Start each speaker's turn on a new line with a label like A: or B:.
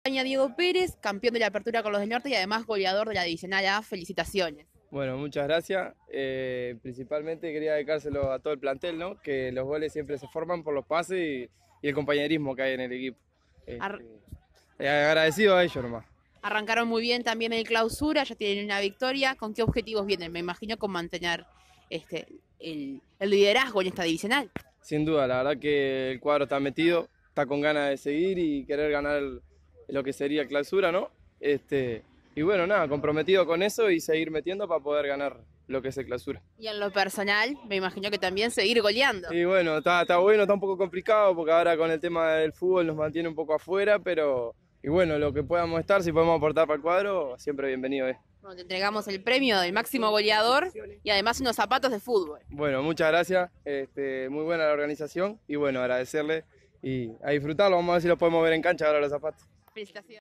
A: Diego Pérez, campeón de la Apertura con los del Norte y además goleador de la Divisional A. Felicitaciones.
B: Bueno, muchas gracias. Principalmente quería dedicárselo a todo el plantel, ¿no? Que los goles siempre se forman por los pases y el compañerismo que hay en el equipo.
A: Ar-
B: Agradecido a ellos nomás.
A: Arrancaron muy bien también en Clausura, ya tienen una victoria. ¿Con qué objetivos vienen? Me imagino con mantener el liderazgo en esta divisional.
B: Sin duda, la verdad que el cuadro está metido, está con ganas de seguir y querer ganar lo que sería Clausura, ¿no? Y bueno, nada, comprometido con eso y seguir metiendo para poder ganar lo que es el Clausura.
A: Y en lo personal, me imagino que también seguir goleando.
B: Y bueno, está bueno, está un poco complicado porque ahora con el tema del fútbol nos mantiene un poco afuera, pero y bueno, lo que podamos estar, si podemos aportar para el cuadro, siempre bienvenido es.
A: Bueno, te entregamos el premio del máximo goleador y además unos zapatos de fútbol.
B: Bueno, muchas gracias, muy buena la organización y bueno, agradecerle y a disfrutarlo, vamos a ver si lo podemos ver en cancha ahora los zapatos.
A: Felicitaciones.